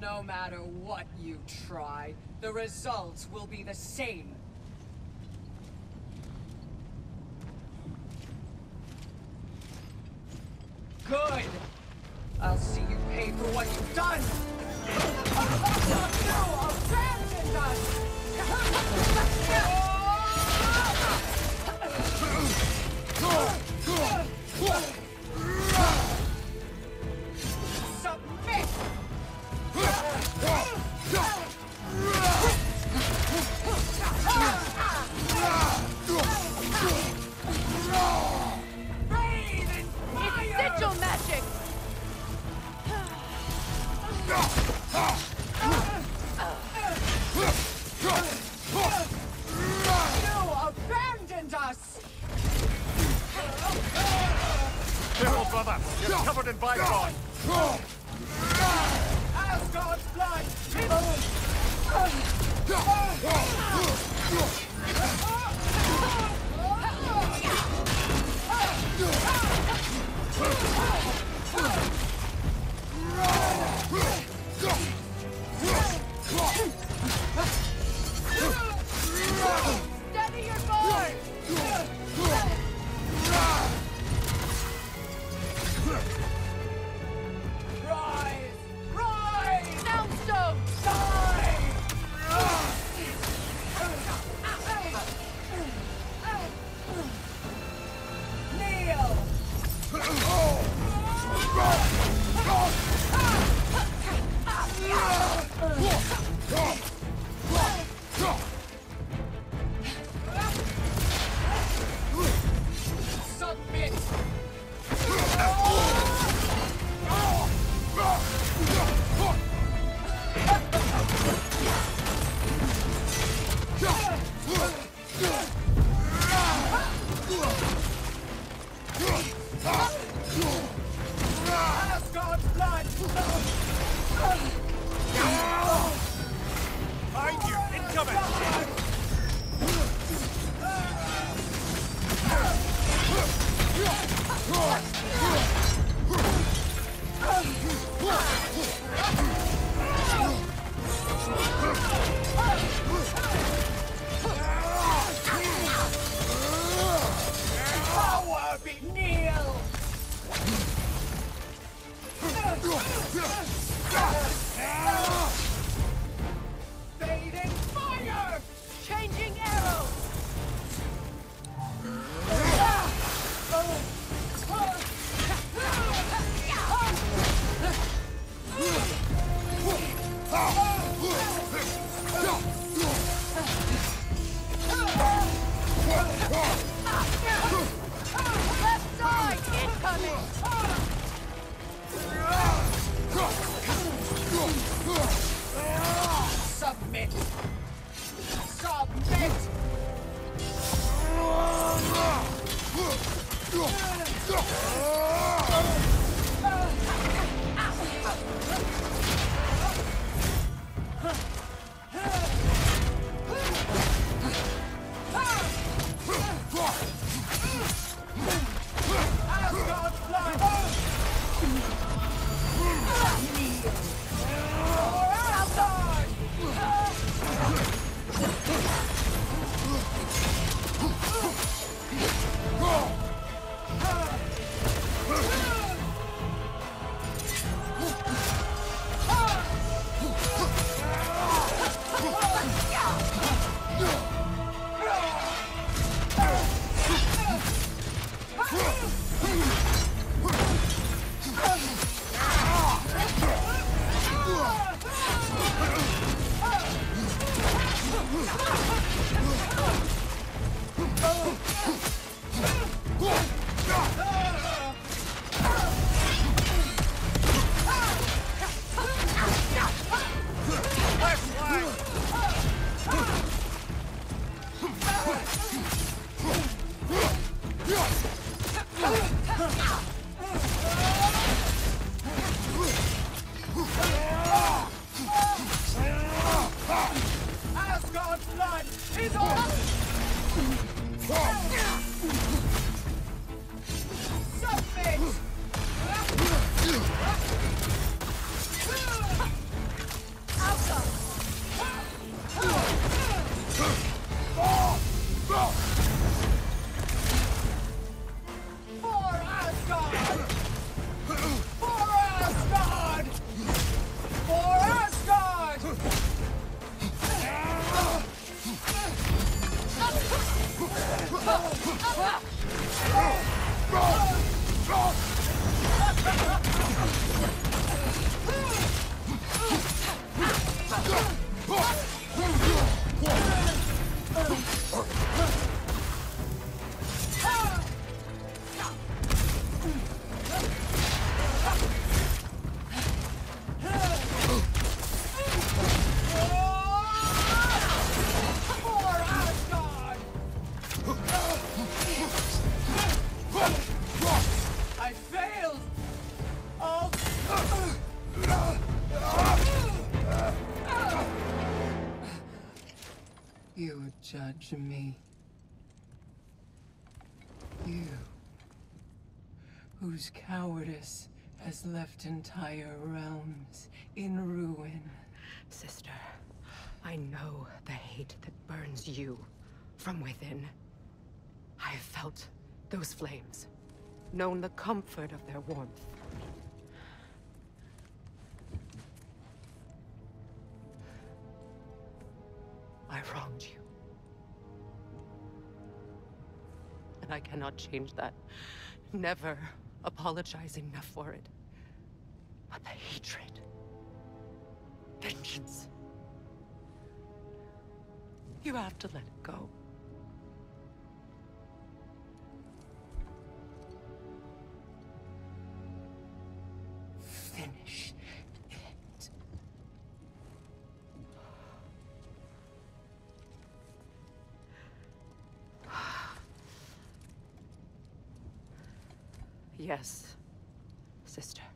No matter what you try, the results will be the same. Good! I'll see you pay for what you've done! You abandoned us! Submit! Sigil magic! You abandoned us! Careful, brother! You're covered in bygone! Asgard's blood! Steady your board! Rise! Rise! Soundstone! Die! Kneel! Submit! Asgard's blood! Behind you! Incoming! Power be kneel! Fading fire! Changing arrows! Left side! Incoming! You judge me. You, whose cowardice has left entire realms in ruin. Sister, I know the hate that burns you from within. I have felt those flames, known the comfort of their warmth. I wronged you. And I cannot change that. Never apologize enough for it. But the hatred, vengeance, you have to let it go. Finish it. Yes, sister.